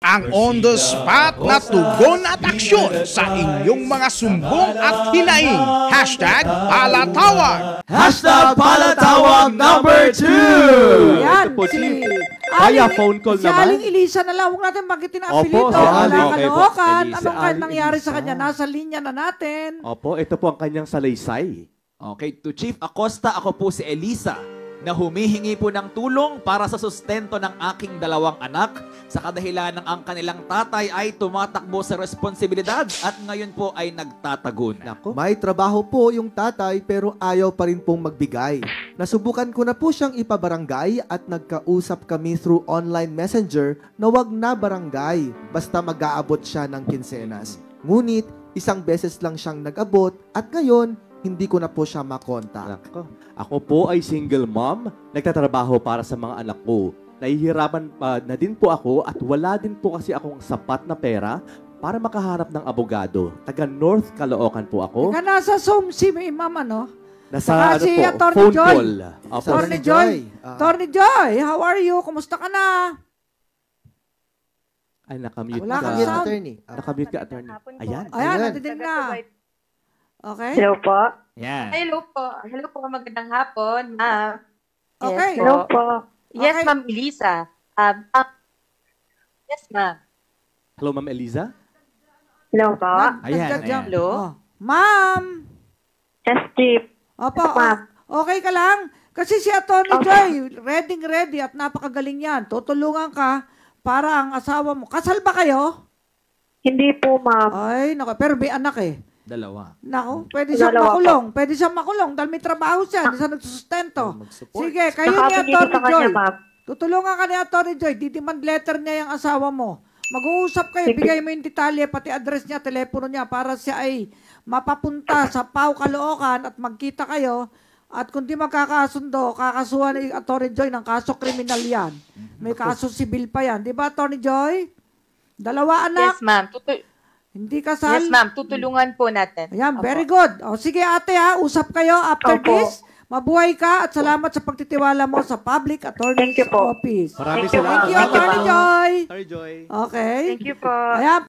ang on-the-spot na tugon at aksyon sa inyong mga sumbong at hinaing. #palatawag. #palatawag number 2! Yan, Ito po, si Chief. Aling, phone call si naman. Aling Elisa na lang. Huwag natin banggitin ang Opo, apelyido. si Wala Aling. Okay po, kalookan. Elisa. Anong kahit Aling nangyari sa Elisa. kanya? Nasa linya na natin. Opo, ito po ang kanyang salaysay. Okay, to Chief Acosta, ako po si Elisa na humihingi po ng tulong para sa sustento ng aking 2 anak sa kadahilan ng ang kanilang tatay ay tumatakbo sa responsibilidad at ngayon po ay nagtatago na. May trabaho po yung tatay pero ayaw pa rin pong magbigay. Nasubukan ko na po siyang ipabarangay at nagkausap kami through online messenger na wag na barangay basta mag-aabot siya ng kinsenas. Ngunit isang beses lang siyang nag-abot at ngayon hindi ko na po siya makontak. Ako po ay single mom, nagtatrabaho para sa mga anak ko. Nahihirapan na din po ako at wala din po kasi akong sapat na pera para makaharap ng abogado. Taga North Caloocan po ako. Ika nasa Zoom si Ma'am, ano? Nasa Saka si Attorney phone Joy. call. Opo. Attorney Joy. Attorney Joy, how are you? Kumusta ka na? Ay, nakamute Wala ka. kang sound. Attorney. Nakamute ka, attorney. Ayan. Ayan, natidig na. Okay? Hello po. Yan. Hello po. Hello po. Magandang hapon, ma'am. Okay. Yes, hello po. Yes, Okay. ma'am Elisa. Yes, ma'am. Hello, Ma'am Eliza. Hello po. Ayan, Nagja-jump. ayan. Hello? Oh. Ma'am! Yes, Chief. Opo, Yes, ma'am. okay ka lang? Kasi si Attorney Joy, ready at napakagaling yan. Tutulungan ka para ang asawa mo. Kasal ba kayo? Hindi po, ma'am. Ay, naku, pero may anak eh. 2. Naku, pwede siyang Dalawa makulong. Pwede siyang makulong dahil may trabaho siya. Hindi siya nagsusustento. Sige, kayo ni Nakabigay ko Attorney sa kanya, Joy. ma'am. Tutulungan ka ni Attorney Joy. Didemand letter niya yung asawa mo. Mag-uusap kayo. Bigay mo yung detalye, pati address niya, telepono niya para siya ay mapapunta sa Pau, Caloocan at magkita kayo. At kung di magkakasundo, kakasuhan ni Attorney Joy ng kaso kriminal yan. May kaso sibil pa yan. Di ba, Attorney Joy? 2 anak. Yes, ma'am. Hindi kasal. Yes, ma'am. Tutulungan po natin. Ayan, Opo. very good. O, sige ate ha, usap kayo after Opo. this. Mabuhay ka at salamat sa pagtitiwala mo sa Public Attorney's Thank you po. Office. Maraming Thank you, salamat. Thank you, Attorney Joy. Attorney Joy. Okay. Thank you po. Ayan,